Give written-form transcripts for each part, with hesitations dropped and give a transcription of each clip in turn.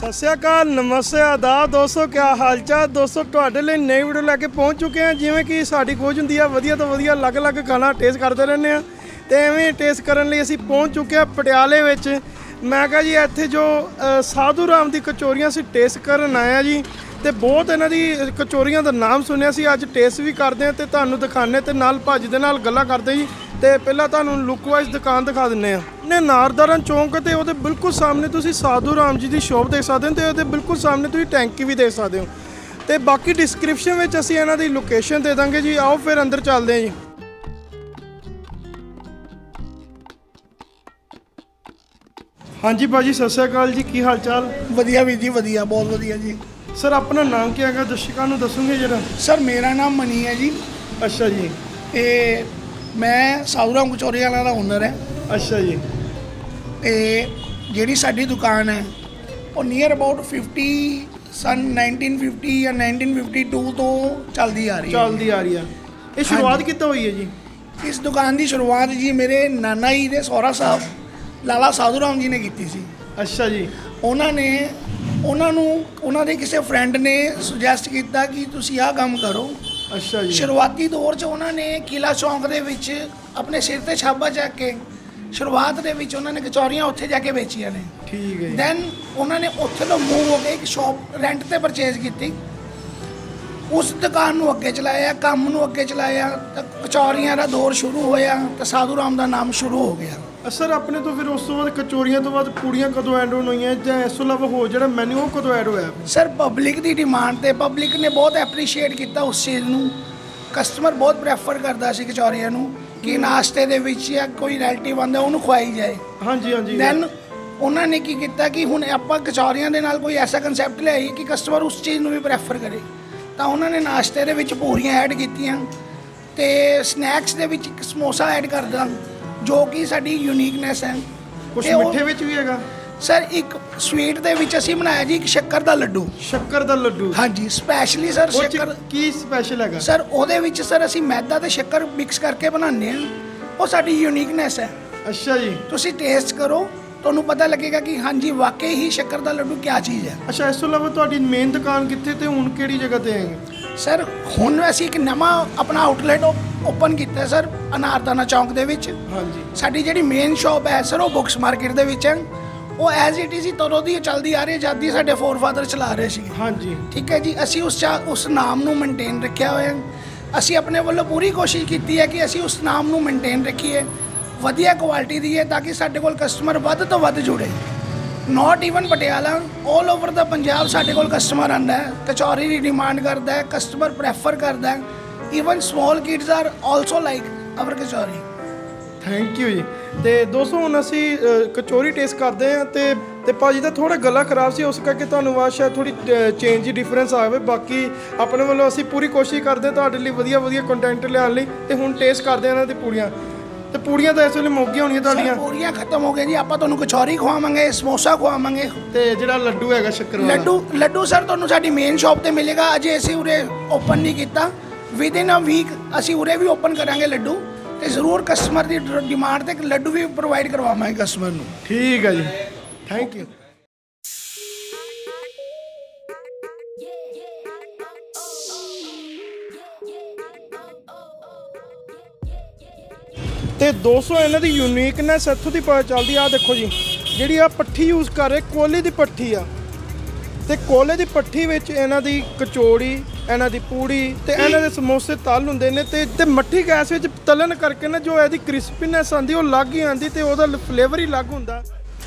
सत श्री अकाल, नमस्ते, आदाब दोस्तों, क्या हाल चाल दोस्तों। ਤੁਹਾਡੇ ਲਈ नई वीडियो लैके पहुँच चुके हैं। जिमें कि साड़ी खोज ਹੁੰਦੀ ਆ ਵਧੀਆ ਤੋਂ ਵਧੀਆ ਅਲੱਗ-ਅਲੱਗ ਖਾਣਾ ਟੇਸਟ ਕਰਦੇ ਰਹਿੰਦੇ ਆ ਤੇ ਐਵੇਂ ਟੇਸਟ ਕਰਨ ਲਈ ਅਸੀਂ ਪਹੁੰਚ ਚੁੱਕੇ ਆ ਪਟਿਆਲੇ ਵਿੱਚ। ਮੈਂ ਕਹਾਂ ਜੀ ਇੱਥੇ ਜੋ ਸਾਧੂ ਰਾਮ ਦੀ ਕਚੋਰੀਆਂ ਅਸੀਂ ਟੇਸਟ ਕਰਨ ਆਏ ਆ ਜੀ ਤੇ ਬਹੁਤ ਇਹਨਾਂ ਦੀ ਕਚੋਰੀਆਂ ਦਾ ਨਾਮ ਸੁਣਿਆ ਸੀ। ਅੱਜ ਟੇਸਟ ਵੀ ਕਰਦੇ ਆ ਤੇ ਤੁਹਾਨੂੰ ਦਿਖਾਣੇ ਤੇ ਨਾਲ ਭਾਜੀ ਦੇ ਨਾਲ ਗੱਲਾਂ ਕਰਦੇ ਜੀ। ਤੇ ਪਹਿਲਾਂ ਤੁਹਾਨੂੰ ਲੁੱਕ ਵਾਈਜ਼ ਦੁਕਾਨ ਦਿਖਾ ਦਿੰਨੇ ਆ। ਨੇ ਅਨਾਰਦਾਨਾ ਚੌਂਕ ਤੇ ਉਹਦੇ ਬਿਲਕੁਲ ਸਾਹਮਣੇ ਤੁਸੀਂ ਸਾਧੂ ਰਾਮ ਜੀ ਦੀ ਸ਼ੋਪ ਦੇਖ ਸਕਦੇ ਹੋ ਤੇ ਉਹਦੇ ਬਿਲਕੁਲ ਸਾਹਮਣੇ ਤੁਸੀਂ ਟੈਂਕੀ ਵੀ ਦੇਖ ਸਕਦੇ ਹੋ। ਤੇ ਬਾਕੀ ਡਿਸਕ੍ਰਿਪਸ਼ਨ ਵਿੱਚ ਅਸੀਂ ਇਹਨਾਂ ਦੀ ਲੋਕੇਸ਼ਨ ਦੇ ਦਾਂਗੇ ਜੀ। ਆਓ ਫਿਰ ਅੰਦਰ ਚੱਲਦੇ ਹਾਂ ਜੀ। ਹਾਂਜੀ ਭਾਜੀ, ਸਤਿ ਸ਼੍ਰੀ ਅਕਾਲ ਜੀ, ਕੀ ਹਾਲ ਚਾਲ? ਵਧੀਆ ਵੀਰ ਜੀ, ਵਧੀਆ, ਬਹੁਤ ਵਧੀਆ ਜੀ। ਸਰ ਆਪਣਾ ਨਾਮ ਕੀ ਹੈਗਾ, ਦਰਸ਼ਕਾਂ ਨੂੰ ਦੱਸੋਗੇ ਜਰਾ? ਸਰ ਮੇਰਾ ਨਾਮ ਮਨੀ ਹੈ ਜੀ। ਅੱਛਾ ਜੀ। ਤੇ ਮੈਂ ਸਾਧੂ ਰਾਮ ਕਚੋਰੀ ਵਾਲਾ ਦਾ ਓਨਰ ਹੈ। ਅੱਛਾ ਜੀ। ਤੇ ਜਿਹੜੀ ਸਾਡੀ ਦੁਕਾਨ ਹੈ ਉਹ ਨੀਅਰ ਅਬਾਊਟ 1950 ਜਾਂ 1952 ਤੋਂ ਚੱਲਦੀ ਆ ਰਹੀ ਹੈ। ਇਹ ਸ਼ੁਰੂਆਤ ਕਿੱਥੋਂ ਹੋਈ ਹੈ ਜੀ? ਇਸ ਦੁਕਾਨ ਦੀ ਸ਼ੁਰੂਆਤ ਜੀ ਮੇਰੇ ਨਾਨਾ ਜੀ ਦੇ ਸਹੁਰਾ ਸਾਹਿਬ ਲਾਲਾ ਸਾਧੂ ਰਾਮ ਜੀ ਨੇ ਕੀਤੀ ਸੀ। ਅੱਛਾ ਜੀ। ਉਹਨਾਂ ਦੇ ਕਿਸੇ ਫਰੈਂਡ ਨੇ ਸੁਜੈਸਟ ਕੀਤਾ ਕਿ ਤੁਸੀਂ ਆਹ ਕੰਮ ਕਰੋ। ਅੱਛਾ ਜੀ। ਸ਼ੁਰੂਆਤੀ ਦੌਰ 'ਚ ਉਹਨਾਂ ਨੇ ਕਿਲਾ ਚੌਂਕ ਦੇ ਵਿੱਚ ਆਪਣੇ ਸਿਰ 'ਤੇ ਛਾਬਾ ਚੱਕ ਕੇ ਸ਼ੁਰੂਆਤ ਦੇ ਵਿੱਚ ਉਹਨਾਂ ਨੇ ਕਚੌਰੀਆਂ ਉੱਥੇ ਜਾ ਕੇ ਵੇਚੀਆਂ ਨੇ। ਠੀਕ ਹੈ। ਦੈਨ ਉਹਨਾਂ ਨੇ ਉੱਥੇ ਤੋਂ ਮੂਵ ਹੋ ਕੇ ਇੱਕ ਸ਼ਾਪ ਰੈਂਟ 'ਤੇ ਪਰਚੇਜ਼ ਕੀਤੀ। ਉਸ ਦੁਕਾਨ ਨੂੰ ਅੱਗੇ ਚਲਾਇਆ, ਕੰਮ ਨੂੰ ਅੱਗੇ ਚਲਾਇਆ ਤਾਂ ਕਚੌਰੀਆਂ ਦਾ ਦੌਰ ਸ਼ੁਰੂ ਹੋਇਆ ਤਾਂ ਸਾਧੂ ਰਾਮ ਦਾ ਨਾਮ ਸ਼ੁਰੂ ਹੋ ਗਿਆ। ਸਰ ਆਪਣੇ ਤੋਂ ਫਿਰ ਉਸ ਤੋਂ ਬਾਅਦ ਕਚੋਰੀਆਂ ਤੋਂ ਬਾਅਦ ਪੂੜੀਆਂ ਕਦੋਂ ਐਡ ਹੋਈਆਂ ਜਾਂ ਇਸ ਤੋਂ ਇਲਾਵਾ ਹੋਰ ਜਿਹੜਾ ਮੈਨੂ ਉਹ ਕਦੋਂ ਐਡ ਹੋਇਆ? ਸਰ ਪਬਲਿਕ ਦੀ ਡਿਮਾਂਡ ਤੇ ਪਬਲਿਕ ਨੇ ਬਹੁਤ ਐਪਰੀਸ਼ੀਏਟ ਕੀਤਾ ਉਸ ਚੀਜ਼ ਨੂੰ। ਕਸਟਮਰ ਬਹੁਤ ਪ੍ਰੈਫਰ ਕਰਦਾ ਸੀ ਕਚੌਰੀਆਂ ਨੂੰ ਕਿ ਨਾਸ਼ਤੇ ਦੇ ਵਿੱਚ ਜਾਂ ਕੋਈ ਰਿਲੇਟਿਵ ਆਉਂਦਾ ਉਹਨੂੰ ਖਵਾਈ ਜਾਏ। ਹਾਂਜੀ ਹਾਂਜੀ। ਦੈਨ ਉਹਨਾਂ ਨੇ ਕੀ ਕੀਤਾ ਕਿ ਹੁਣ ਆਪਾਂ ਕਚੌਰੀਆਂ ਦੇ ਨਾਲ ਕੋਈ ਐਸਾ ਕੰਸੈਪਟ ਲਿਆਈ ਕਿ ਕਸਟਮਰ ਉਸ ਚੀਜ਼ ਨੂੰ ਵੀ ਪ੍ਰੈਫਰ ਕਰੇ। ਤਾਂ ਉਹਨਾਂ ਨੇ ਨਾਸ਼ਤੇ ਦੇ ਵਿੱਚ ਪੂਰੀਆਂ ਐਡ ਕੀਤੀਆਂ ਤੇ ਸਨੈਕਸ ਦੇ ਵਿੱਚ ਇੱਕ ਸਮੋਸਾ ਐਡ ਕਰਦਾ ਜੋ ਕਿ ਸਾਡੀ ਯੂਨੀਕਨੈਸ ਹੈ। ਕੁਝ ਮਿੱਠੇ ਵਿੱਚ ਵੀ ਹੈਗਾ ਸਰ। ਇੱਕ ਸਵੀਟ ਦੇ ਵਿੱਚ ਅਸੀਂ ਬਣਾਇਆ ਜੀ ਇੱਕ ਸ਼ੱਕਰ ਦਾ ਲੱਡੂ। ਸ਼ੱਕਰ ਦਾ ਲੱਡੂ? ਹਾਂਜੀ, ਸਪੈਸ਼ਲੀ ਸਰ। ਸ਼ੱਕਰ ਕੀ ਸਪੈਸ਼ਲ ਹੈਗਾ ਸਰ? ਉਹਦੇ ਵਿੱਚ ਸਰ ਅਸੀਂ ਮੈਦਾ ਤੇ ਸ਼ੱਕਰ ਮਿਕਸ ਕਰਕੇ ਬਣਾਉਂਦੇ ਹਾਂ। ਉਹ ਸਾਡੀ ਯੂਨੀਕਨੈਸ ਹੈ। ਅੱਛਾ ਜੀ। ਤੁਸੀਂ ਟੇਸਟ ਕਰੋ, ਤੁਹਾਨੂੰ ਪਤਾ ਲੱਗੇਗਾ ਕਿ ਹਾਂਜੀ ਵਾਕਈ ਹੀ ਸ਼ੱਕਰ ਦਾ ਲੱਡੂ ਕੀ ਚੀਜ਼ ਹੈ। ਅੱਛਾ, ਇਸ ਤੋਂ ਇਲਾਵਾ ਤੁਹਾਡੀ ਮੇਨ ਦੁਕਾਨ ਕਿੱਥੇ ਤੇ ਹੁਣ ਕਿਹੜੀ ਜਗ੍ਹਾ ਤੇ ਹੈ? ਸਰ ਹੁਣ ਅਸੀਂ ਇੱਕ ਨਵਾਂ ਆਪਣਾ ਆਊਟਲੈਟ ਓਪਨ ਕੀਤਾ ਸਰ ਅਨਾਰਦਾਨਾ ਚੌਂਕ ਦੇ ਵਿੱਚ। ਹਾਂਜੀ। ਸਾਡੀ ਜਿਹੜੀ ਮੇਨ ਸ਼ਾਪ ਹੈ ਸਰ ਉਹ ਬੁੱਕਸ ਮਾਰਕੀਟ ਦੇ ਵਿੱਚ ਹੈ। ਉਹ ਐਜ਼ ਇਟ ਇਜ਼ ਹੀ ਤਦੋਂ ਦੀ ਚੱਲਦੀ ਆ ਰਹੀ ਹੈ ਜਦ ਦੀ ਸਾਡੇ ਫੋਰਫਾਦਰ ਚਲਾ ਰਹੇ ਸੀ। ਹਾਂਜੀ। ਠੀਕ ਹੈ ਜੀ। ਅਸੀਂ ਉਸ ਨਾਮ ਨੂੰ ਮੇਨਟੇਨ ਰੱਖਿਆ ਹੋਇਆ। ਅਸੀਂ ਆਪਣੇ ਵੱਲੋਂ ਪੂਰੀ ਕੋਸ਼ਿਸ਼ ਕੀਤੀ ਹੈ ਕਿ ਅਸੀਂ ਉਸ ਨਾਮ ਨੂੰ ਮੇਨਟੇਨ ਰੱਖੀਏ, ਵਧੀਆ ਕੁਆਲਿਟੀ ਦੀਏ ਤਾਂ ਕਿ ਸਾਡੇ ਕੋਲ ਕਸਟਮਰ ਵੱਧ ਤੋਂ ਵੱਧ ਜੁੜੇ। Not even Patiala, all over ਦਾ ਪੰਜਾਬ ਸਾਡੇ ਕੋਲ ਕਸਟਮਰ ਆਉਂਦਾ ਹੈ, ਕਚੌਰੀ ਦੀ ਡਿਮਾਂਡ ਕਰਦਾ ਹੈ, ਕਸਟਮਰ ਪ੍ਰੈਫਰ ਕਰਦਾ ਹੈ। Even small kids are also like our kachori. Thank you ਜੀ। ਤੇ ਦੋਸਤੋ ਹੁਣ ਅਸੀਂ ਕਚੌਰੀ ਟੇਸਟ ਕਰਦੇ ਹਾਂ ਤੇ ਭਾਜੀ ਦਾ ਥੋੜਾ ਗਲਾ ਖਰਾਬ ਸੀ, ਉਸ ਕਰਕੇ ਤੁਹਾਨੂੰ ਆਵਾਜ਼ ਸ਼ਾਇਦ ਥੋੜੀ ਚੇਂਜ ਦੀ ਡਿਫਰੈਂਸ ਆਵੇ। ਬਾਕੀ ਆਪਣੇ ਵੱਲੋਂ ਅਸੀਂ ਪੂਰੀ ਕੋਸ਼ਿਸ਼ ਕਰਦੇ ਤੁਹਾਡੇ ਲਈ ਵਧੀਆ ਕੰਟੈਂਟ ਲਿਆਉਣ ਲਈ। ਤੇ ਹੁਣ ਟੇਸਟ ਕਰਦੇ ਹਾਂ ਇਹਨਾਂ ਦੀ ਪੂੜੀਆਂ। ਤੇ ਪੂੜੀਆਂ ਤਾਂ ਇਸ ਵੇਲੇ ਮੁੱਕ ਗਈਆਂ ਹੋਣੀਆਂ ਤੁਹਾਡੀਆਂ? ਪੂੜੀਆਂ ਖਤਮ ਹੋ ਗਈਆਂ ਜੀ। ਆਪਾਂ ਤੁਹਾਨੂੰ ਕਚੌਰੀ ਖਵਾਵਾਂਗੇ, ਸਮੋਸਾ ਖਵਾਵਾਂਗੇ ਤੇ ਜਿਹੜਾ ਲੱਡੂ ਹੈਗਾ ਸ਼ੱਕਰ ਵਾਲਾ ਲੱਡੂ ਸਰ ਤੁਹਾਨੂੰ ਸਾਡੀ ਮੇਨ ਸ਼ਾਪ ਤੇ ਮਿਲੇਗਾ। ਅਜੇ ਅਸੀਂ ਉਰੇ ਓਪਨ ਨਹੀਂ ਕੀਤਾ। ਵਿਦਿਨ ਅ ਵੀਕ ਅਸੀਂ ਉਰੇ ਵੀ ਓਪਨ ਕਰਾਂਗੇ ਲੱਡੂ ਤੇ ਜ਼ਰੂਰ ਕਸਟਮਰ ਦੀ ਡਿਮਾਂਡ ਤੇ ਲੱਡੂ ਵੀ ਪ੍ਰੋਵਾਈਡ ਕਰਵਾਵਾਂਗੇ ਕਸਟਮਰ ਨੂੰ। ਠੀਕ ਹੈ ਜੀ, ਥੈਂਕ ਯੂ। ਤੇ ਦੋਸਤੋ ਇਹਨਾਂ ਦੀ ਯੂਨੀਕਨੈਸ ਇੱਥੋਂ ਦੀ ਪਤਾ ਚੱਲਦੀ ਆ। ਦੇਖੋ ਜੀ, ਜਿਹੜੀ ਆ ਪੱਠੀ ਯੂਜ਼ ਕਰ ਰਹੇ ਕੋਲੇ ਦੀ ਪੱਠੀ ਆ ਤੇ ਕੋਲੇ ਦੀ ਪੱਠੀ ਵਿੱਚ ਇਹਨਾਂ ਦੀ ਕਚੌੜੀ, ਇਹਨਾਂ ਦੀ ਪੂੜੀ ਤੇ ਇਹਨਾਂ ਦੇ ਸਮੋਸੇ ਤਲ ਹੁੰਦੇ ਨੇ ਤੇ ਮੱਠੀ ਗੈਸ ਵਿੱਚ ਤਲਣ ਕਰਕੇ ਨਾ ਜੋ ਇਹਦੀ ਕ੍ਰਿਸਪੀਨੈਸ ਆਉਂਦੀ ਉਹ ਅਲੱਗ ਹੀ ਆਉਂਦੀ ਤੇ ਉਹਦਾ ਫਲੇਵਰ ਹੀ ਅਲੱਗ ਹੁੰਦਾ।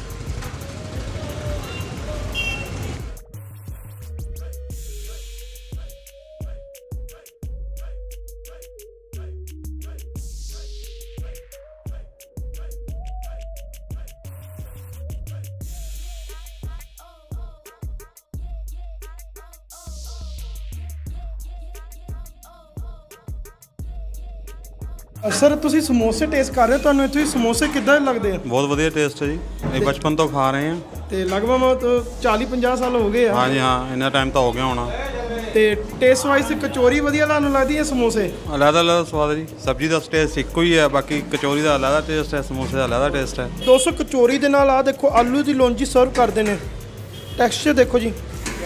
ਸਰ ਤੁਸੀਂ ਸਮੋਸੇ ਟੇਸਟ ਕਰ ਰਹੇ ਹੋ, ਤੁਹਾਨੂੰ ਇੱਥੇ ਸਮੋਸੇ ਕਿੱਦਾਂ ਲੱਗਦੇ ਆ? ਬਹੁਤ ਵਧੀਆ ਟੇਸਟ ਹੈ ਜੀ, ਇਹ ਬਚਪਨ ਤੋਂ ਖਾ ਰਹੇ ਹਾਂ ਤੇ ਲਗਭਗ 40-50 ਸਾਲ ਹੋ ਗਏ ਆ। ਹਾਂਜੀ ਹਾਂ, ਇੰਨਾ ਟਾਈਮ ਤਾਂ ਹੋ ਗਿਆ ਹੋਣਾ। ਤੇ ਟੇਸਟ ਵਾਈਜ਼ ਕਚੌਰੀ ਵਧੀਆ ਤੁਹਾਨੂੰ ਲੱਗਦੀ ਹੈ? ਸਮੋਸੇ ਅਲੱਗ ਸਵਾਦ ਹੈ ਜੀ। ਸਬਜ਼ੀ ਦਾ ਟੇਸਟ ਇੱਕੋ ਹੀ ਹੈ, ਬਾਕੀ ਕਚੌਰੀ ਦਾ ਅਲੱਗ ਟੇਸਟ ਹੈ, ਸਮੋਸੇ ਦਾ ਅਲੱਗ ਟੇਸਟ ਹੈ। ਦੋਸਤੋ ਕਚੌਰੀ ਦੇ ਨਾਲ ਆ ਦੇਖੋ ਆਲੂ ਦੀ ਲੌਂਜੀ ਸਰਵ ਕਰਦੇ ਨੇ ਟੈਕਸਚਰ ਦੇਖੋ ਜੀ।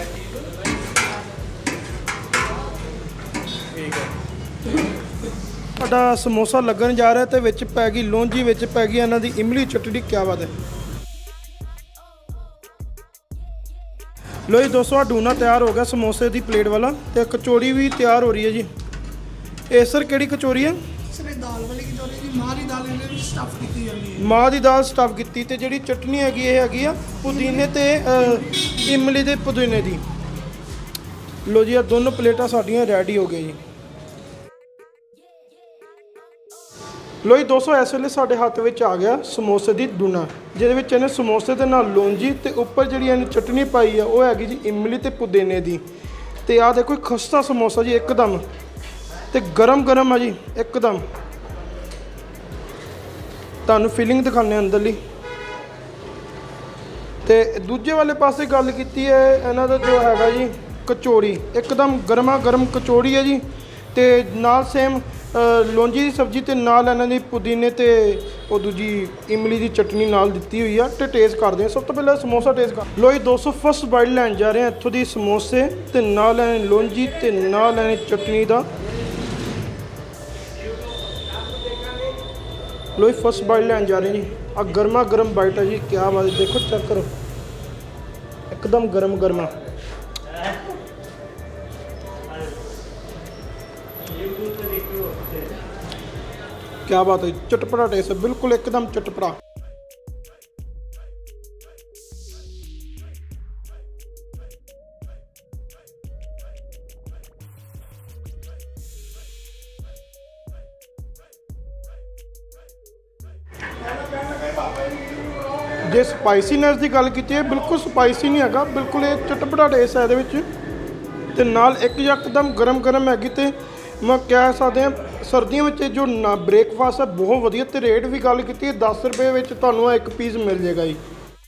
ਸਾਡਾ ਸਮੋਸਾ ਲੱਗਣ ਜਾ ਰਿਹਾ ਤੇ ਵਿੱਚ ਪੈ ਗਈ ਲੌਂਜੀ, ਵਿੱਚ ਪੈ ਗਈ ਇਹਨਾਂ ਦੀ ਇਮਲੀ ਚਟਣੀ। ਕਿਆ ਬਾਤ ਹੈ। ਲੋ ਜੀ ਦੋਸਤੋ, ਡੂਨਾ ਤਿਆਰ ਹੋ ਗਿਆ ਸਮੋਸੇ ਦੀ ਪਲੇਟ ਵਾਲਾ, ਤੇ ਕਚੌਰੀ ਵੀ ਤਿਆਰ ਹੋ ਰਹੀ ਹੈ ਜੀ। ਇਹ ਸਰ ਕਿਹੜੀ ਕਚੌਰੀ ਹੈ? ਸਰ ਇਹ ਦਾਲ ਵਾਲੀ ਕਚੌਰੀ ਜੀ, ਮਾਂ ਦੀ ਦਾਲ ਇਹਦੇ ਵਿੱਚ ਸਟਫ ਕੀਤੀ ਜਾਂਦੀ ਹੈ। ਮਾਂ ਦੀ ਦਾਲ ਸਟਫ ਕੀਤੀ, ਤੇ ਜਿਹੜੀ ਚਟਨੀ ਹੈਗੀ ਇਹ ਹੈਗੀ ਆ ਪੁਦੀਨੇ ਤੇ ਇਮਲੀ ਦੇ ਪੁਦੀਨੇ ਦੀ। ਲੋ ਜੀ, ਇਹ ਦੋਨੋਂ ਪਲੇਟਾਂ ਸਾਡੀਆਂ ਰੈਡੀ ਹੋ ਗਈਆਂ ਜੀ। ਲੋ ਜੀ ਦੋਸਤੋ, ਇਸ ਵੇਲੇ ਸਾਡੇ ਹੱਥ ਵਿੱਚ ਆ ਗਿਆ ਸਮੋਸੇ ਦੀ ਡੂਨਾ, ਜਿਹਦੇ ਵਿੱਚ ਇਹਨੇ ਸਮੋਸੇ ਦੇ ਨਾਲ ਲੌਂਜੀ ਤੇ ਉੱਪਰ ਜਿਹੜੀ ਇਹਨੇ ਚਟਨੀ ਪਾਈ ਆ ਉਹ ਹੈਗੀ ਜੀ ਇਮਲੀ ਤੇ ਪੁਦੀਨੇ ਦੀ। ਤੇ ਆਹ ਦੇਖੋ ਖਸਤਾ ਸਮੋਸਾ ਜੀ, ਇੱਕਦਮ ਤੇ ਗਰਮ ਗਰਮ ਆ ਜੀ ਇੱਕਦਮ। ਤੁਹਾਨੂੰ ਫੀਲਿੰਗ ਦਿਖਾਉਂਦੇ ਅੰਦਰਲੀ। ਤੇ ਦੂਜੇ ਵਾਲੇ ਪਾਸੇ ਗੱਲ ਕੀਤੀ ਹੈ ਇਹਨਾਂ ਦਾ ਜੋ ਹੈਗਾ ਜੀ ਕਚੌੜੀ, ਇੱਕਦਮ ਗਰਮਾ ਗਰਮ ਕਚੌੜੀ ਹੈ ਜੀ। ਤੇ ਨਾਲ ਸੇਮ ਲੌਂਜੀ ਦੀ ਸਬਜ਼ੀ ਤੇ ਨਾਲ ਇਹਨਾਂ ਦੀ ਪੁਦੀਨੇ ਤੇ ਉਹ ਦੂਜੀ ਇਮਲੀ ਦੀ ਚਟਨੀ ਨਾਲ ਦਿੱਤੀ ਹੋਈ ਆ। ਤੇ ਟੇਸਟ ਕਰਦੇ ਹਾਂ। ਸਭ ਤੋਂ ਪਹਿਲਾਂ ਸਮੋਸਾ ਟੇਸਟ ਕਰ ਲੋ ਜੀ ਦੋਸਤੋ। ਫਸਟ ਬਾਈਟ ਲੈਣ ਜਾ ਰਹੇ ਹਾਂ ਇੱਥੋਂ ਦੀ ਸਮੋਸੇ ਤੇ ਨਾਲ ਲੈਣੇ ਲੌਂਜੀ ਤੇ ਨਾਲ ਲੈਣੇ ਚਟਨੀ ਦਾ। ਲੋ ਜੀ ਫਸਟ ਬਾਈਟ ਲੈਣ ਜਾ ਰਹੇ ਜੀ। ਆ ਗਰਮਾ ਗਰਮ ਬਾਈਟ ਹੈ ਜੀ। ਕਿਆ ਬਾਤ ਹੈ, ਦੇਖੋ ਚੈੱਕ ਕਰੋ, ਇੱਕਦਮ ਗਰਮ ਗਰਮਾ। क्या बात है, चटपटा टेस्ट है, बिल्कुल एकदम चटपटा। जे स्पाइसीनेस की गल की बिल्कुल स्पाइसी नहीं है, बिल्कुल ये चटपटा टेस्ट है ये। ते नाल एक यकदम गरम गरम हैगी। ते मैं कह सकते हैं सर्दियों में जो ना ब्रेकफास्ट है बहुत वधिया। ते रेट भी गल की 10 रुपये में तुहानूं एक पीस मिल जाएगा जी।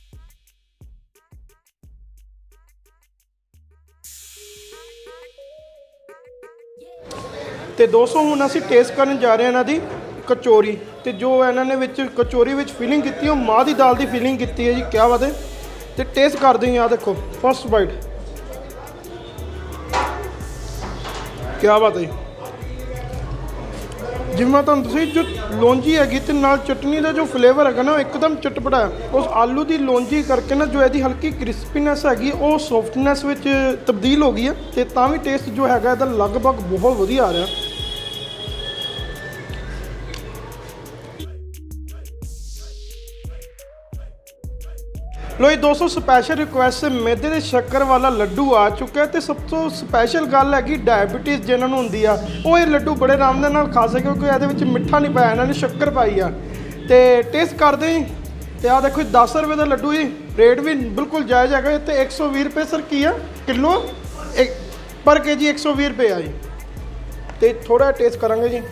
तो दोस्तों हुण असीं टेस्ट करन जा रहे हैं इन्हां दी कचौरी। तो जो इन्होंने विच कचौरी विच फीलिंग की माँ की दाल की फीलिंग की है जी। क्या बात है। तो टेस्ट करते हैं। आ देखो फस्ट बाइट, क्या बात है। जिवें मैं तुहानूं दस्सिया जो लौंजी हैगी ते नाल चटनी का जो फ्लेवर है ना एकदम चटपटा है। उस आलू की लौंजी करके ना जो इसकी हल्की क्रिस्पीनेस हैगी वो सॉफ्टनेस में तब्दील हो गई है। तो तां भी टेस्ट जो हैगा इहदा लगभग बहुत वधिया आ रहा। लो जी दोस्तों, स्पैशल रिक्वेस्ट है, मैदे दे शक्कर वाला लड्डू आ चुका है। तो सब तो स्पैशल गल है कि डायबिटीज़ जिन्होंने होंदी आ वो ये लड्डू बड़े आराम दे नाल खा सके, क्योंकि ये मिठा नहीं पाया, इन्होंने शक्कर पाई आ। तो टेस्ट करते ही। तो आ देखो 10 रुपये का लड्डू जी, रेट भी बिल्कुल जायज़ है। तो 120 रुपये सर की है किलो, एक पर के जी 120 रुपये आ जी। तो थोड़ा टेस्ट करांगे जी।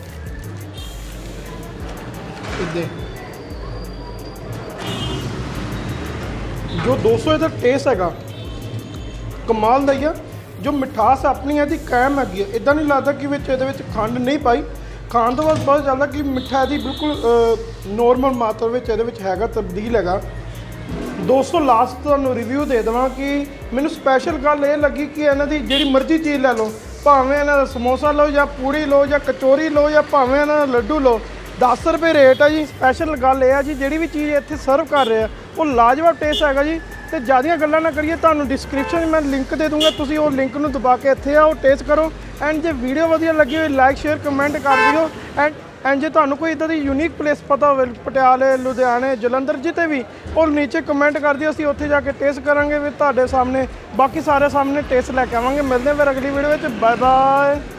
जो 200 इधर टेस्ट हैगा कमाल का ही है। जो मिठास अपनी है कायम हैगी। इदा नहीं लगता कि ये खंड नहीं पाई। खाण तो बाद पता चलता कि मिठा यदि बिल्कुल नॉर्मल मात्रा में है, तब्दील है। दोस्तों लास्ट तुहानूं रिव्यू दे देवां कि मैनूं स्पैशल गल ये लगी कि इन्हां दी जिहड़ी मर्जी चीज़ लै लो, भावें इन्हां दा समोसा लो या पूड़ी लो या कचौरी लो या भावें इन्हां दा लड्डू लो, 10 रुपये रेट है जी। स्पैशल गल ये है जी, जिहड़ी भी चीज़ इत्थे सर्व कर रहे हैं वो लाजवाब टेस्ट हैगा जी। तो ज़्यादा गल्लां ना करिए, तुहानूं डिस्क्रिप्शन में मैं लिंक दे दूँगा, तुसीं वो लिंक नूं दबा के इत्थे आओ, टेस्ट करो। एंड जो वीडियो वधिया लगी हुई लाइक शेयर कमेंट कर दिओ। एंड जो तुहानूं कोई इदां दी यूनीक प्लेस पता हो पटियाले लुधियाने जलंधर जिते भी, और नीचे कमेंट कर दिओ, असीं उत्थे जाके टेस्ट करांगे फिर तुहाडे सामने, बाकी सारे सामने टेस्ट लैके आवांगे। मिलदे हैं फिर अगली वीडियो में। Bye bye.